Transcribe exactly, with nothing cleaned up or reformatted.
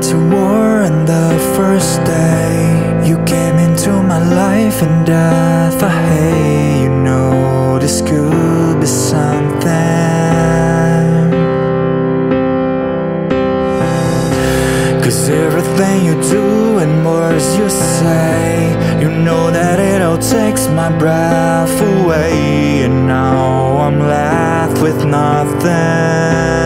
to war on the first day. You came into my life and I thought, hey, you know, this could be something. Cause everything you do and words you say, you know that it all takes my breath away. And now I'm left with nothing.